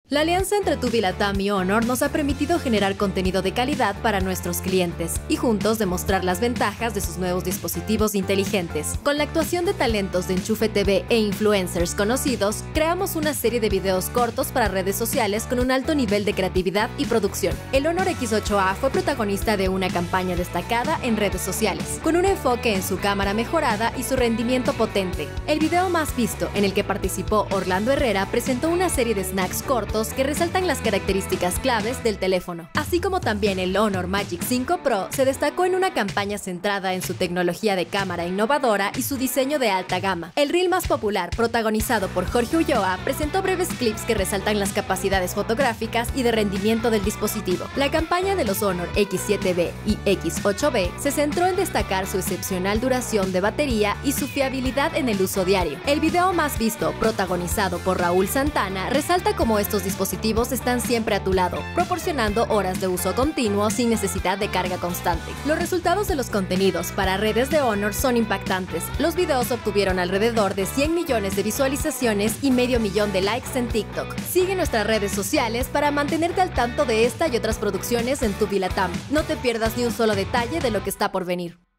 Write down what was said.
La alianza entre Tubi y Latam y Honor nos ha permitido generar contenido de calidad para nuestros clientes y juntos demostrar las ventajas de sus nuevos dispositivos inteligentes. Con la actuación de talentos de Enchufe TV e influencers conocidos, creamos una serie de videos cortos para redes sociales con un alto nivel de creatividad y producción. El Honor X8A fue protagonista de una campaña destacada en redes sociales, con un enfoque en su cámara mejorada y su rendimiento potente. El video más visto, en el que participó Orlando Herrera, presentó una serie de snacks cortos que resaltan las características claves del teléfono. Así como también el Honor Magic 5 Pro se destacó en una campaña centrada en su tecnología de cámara innovadora y su diseño de alta gama. El reel más popular, protagonizado por Jorge Ulloa, presentó breves clips que resaltan las capacidades fotográficas y de rendimiento del dispositivo. La campaña de los Honor X7B y X8B se centró en destacar su excepcional duración de batería y su fiabilidad en el uso diario. El video más visto, protagonizado por Raúl Santana, resalta cómo estos dispositivos están siempre a tu lado, proporcionando horas de uso continuo sin necesidad de carga constante. Los resultados de los contenidos para redes de Honor son impactantes. Los videos obtuvieron alrededor de 100 millones de visualizaciones y medio millón de likes en TikTok. Sigue nuestras redes sociales para mantenerte al tanto de esta y otras producciones en Tubi Latam. No te pierdas ni un solo detalle de lo que está por venir.